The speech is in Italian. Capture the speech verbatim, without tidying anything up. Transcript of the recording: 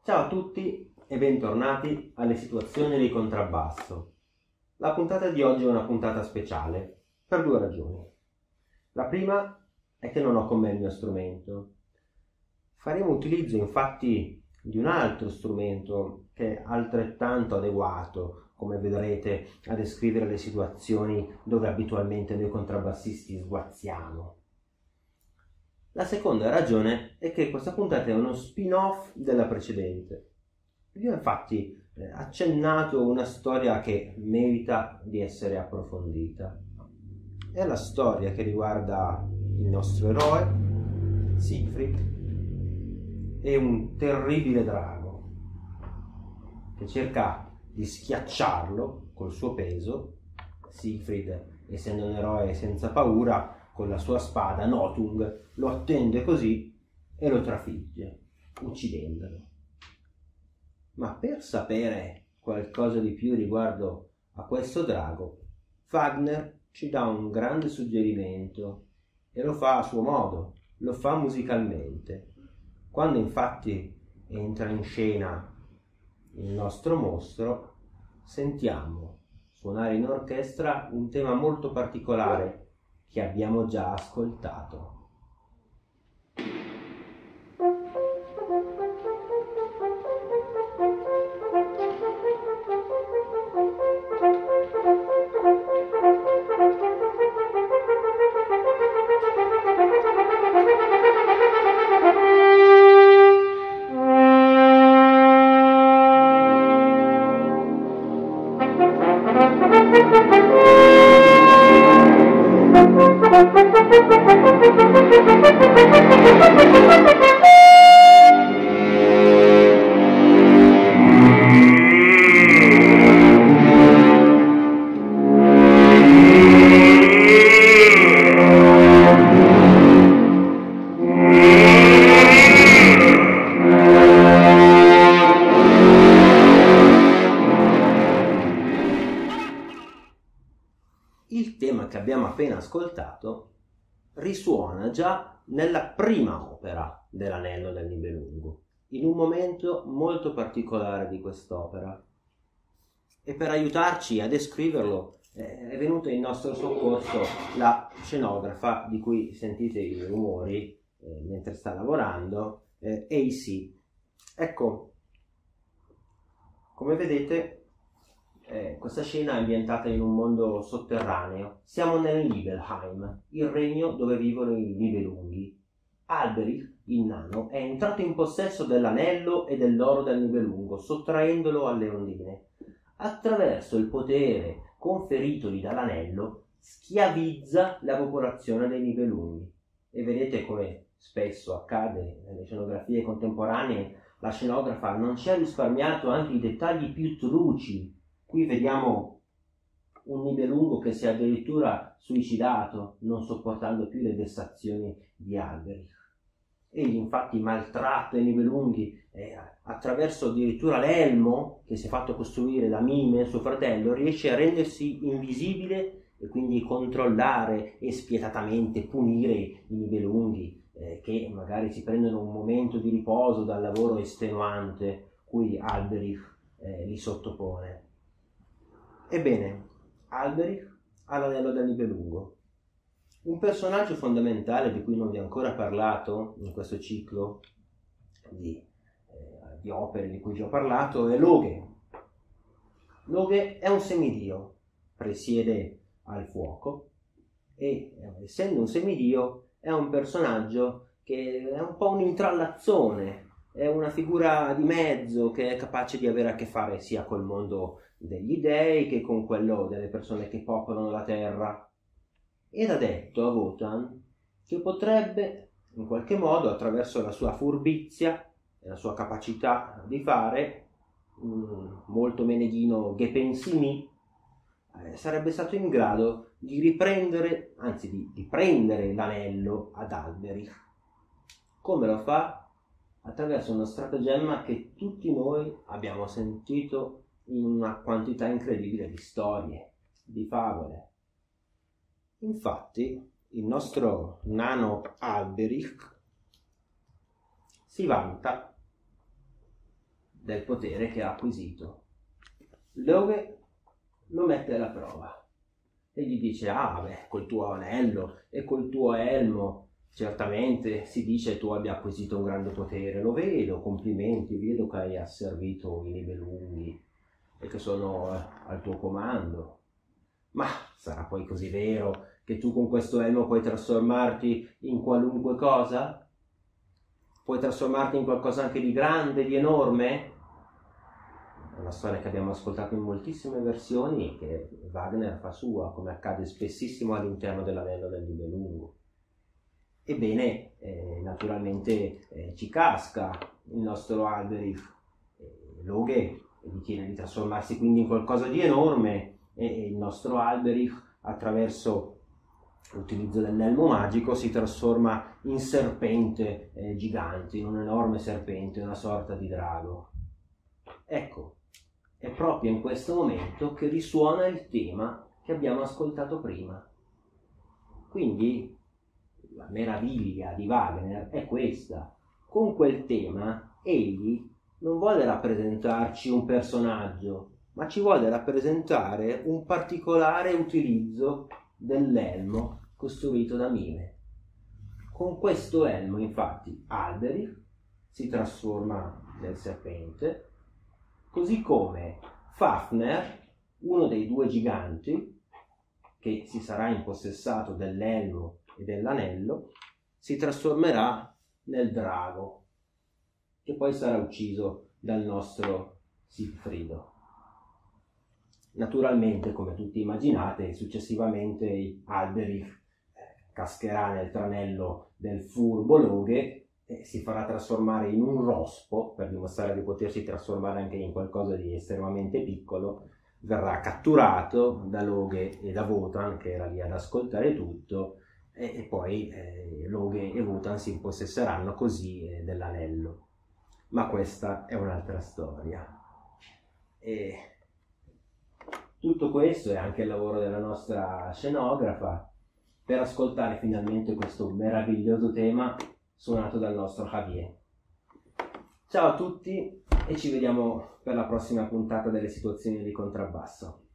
Ciao a tutti e bentornati alle situazioni di contrabbasso. La puntata di oggi è una puntata speciale per due ragioni. La prima è che non ho con me il mio strumento. Faremo utilizzo infatti di un altro strumento che è altrettanto adeguato, come vedrete, a descrivere le situazioni dove abitualmente noi contrabbassisti sguazziamo. La seconda ragione è che questa puntata è uno spin-off della precedente. Vi ho infatti eh, accennato una storia che merita di essere approfondita. È la storia che riguarda il nostro eroe, Siegfried, e un terribile drago che cerca di schiacciarlo col suo peso. Siegfried, essendo un eroe senza paura, con la sua spada Nothung lo attende così e lo trafigge, uccidendolo. Ma per sapere qualcosa di più riguardo a questo drago, Wagner ci dà un grande suggerimento e lo fa a suo modo, lo fa musicalmente. Quando infatti entra in scena il nostro mostro, sentiamo suonare in orchestra un tema molto particolare che abbiamo già ascoltato. Il tema che abbiamo appena ascoltato risuona già nella prima opera dell'Anello del Nibelungo, in un momento molto particolare di quest'opera. E per aiutarci a descriverlo eh, è venuta in nostro soccorso la scenografa di cui sentite i rumori eh, mentre sta lavorando, eh, A C. Ecco, come vedete, Eh, questa scena è ambientata in un mondo sotterraneo. Siamo nel Nibelheim, il regno dove vivono i Nibelunghi. Alberich, il nano, è entrato in possesso dell'anello e dell'oro del Nibelungo, sottraendolo alle ondine. Attraverso il potere conferitogli dall'anello, schiavizza la popolazione dei Nibelunghi. E vedete come spesso accade nelle scenografie contemporanee, la scenografa non ci ha risparmiato anche i dettagli più truci. Qui vediamo un Nibelungo che si è addirittura suicidato, non sopportando più le vessazioni di Alberich. Egli infatti maltratta i Nibelunghi e attraverso addirittura l'elmo che si è fatto costruire da Mime, suo fratello, riesce a rendersi invisibile e quindi controllare e spietatamente punire i Nibelunghi eh, che magari si prendono un momento di riposo dal lavoro estenuante cui Alberich eh, li sottopone. Ebbene, Alberich ha l'anello del Nibelungo. Un personaggio fondamentale di cui non vi ho ancora parlato in questo ciclo di, eh, di opere di cui vi ho parlato è Loge. Loge è un semidio, presiede al fuoco e, essendo un semidio, è un personaggio che è un po' un intrallazzone, è una figura di mezzo che è capace di avere a che fare sia col mondo degli dei che con quello delle persone che popolano la terra. Ed ha detto a Wotan che potrebbe in qualche modo, attraverso la sua furbizia e la sua capacità di fare, um, molto meneghino che pensi mi, eh, sarebbe stato in grado di riprendere, anzi di, di prendere l'anello ad Alberich. Come lo fa? Attraverso uno stratagemma che tutti noi abbiamo sentito in una quantità incredibile di storie, di favole. Infatti, il nostro nano Alberich si vanta del potere che ha acquisito. Loge lo mette alla prova e gli dice: ah beh, col tuo anello e col tuo elmo certamente si dice tu abbia acquisito un grande potere, lo vedo, complimenti, vedo che hai asservito i Nibelunghi e che sono eh, al tuo comando, ma sarà poi così vero che tu con questo elmo puoi trasformarti in qualunque cosa? Puoi trasformarti in qualcosa anche di grande, di enorme? È una storia che abbiamo ascoltato in moltissime versioni, che Wagner fa sua, come accade spessissimo all'interno dell'Anello del Nibelungo. Ebbene, eh, naturalmente eh, ci casca il nostro Alberich. Eh, Loge ritiene di trasformarsi quindi in qualcosa di enorme e, e il nostro Alberich, attraverso l'utilizzo dell'elmo magico, si trasforma in serpente eh, gigante, in un enorme serpente, una sorta di drago. Ecco, è proprio in questo momento che risuona il tema che abbiamo ascoltato prima. Quindi la meraviglia di Wagner è questa: con quel tema egli non vuole rappresentarci un personaggio, ma ci vuole rappresentare un particolare utilizzo dell'elmo costruito da mime. Con questo elmo, infatti, Alberich si trasforma nel serpente, così come Fafner, uno dei due giganti che si sarà impossessato dell'elmo e dell'anello, si trasformerà nel drago, che poi sarà ucciso dal nostro Siegfriedo. Naturalmente, come tutti immaginate, successivamente Alberich cascherà nel tranello del furbo Loge e si farà trasformare in un rospo per dimostrare di potersi trasformare anche in qualcosa di estremamente piccolo. Verrà catturato da Loge e da Wotan, che era lì ad ascoltare tutto, e, e poi eh, Loge e Wotan si impossesseranno così eh, dell'anello. Ma questa è un'altra storia. E tutto questo è anche il lavoro della nostra scenografa, per ascoltare finalmente questo meraviglioso tema suonato dal nostro Javier. Ciao a tutti e ci vediamo per la prossima puntata delle situazioni di contrabbasso.